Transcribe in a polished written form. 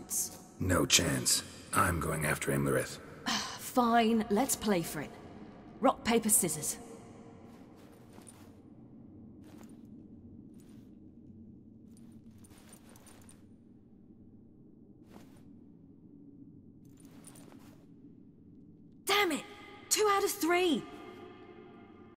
notes. No chance. I'm going after Imlerith. Fine, let's play for it. Rock, paper, scissors. Damn it! 2 out of 3!